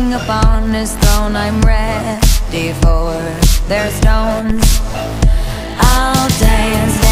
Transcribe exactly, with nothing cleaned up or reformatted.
king upon his throne. I'm ready for their stones. I'll dance